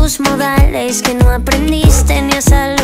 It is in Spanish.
tus modales, que no aprendiste ni a salvar.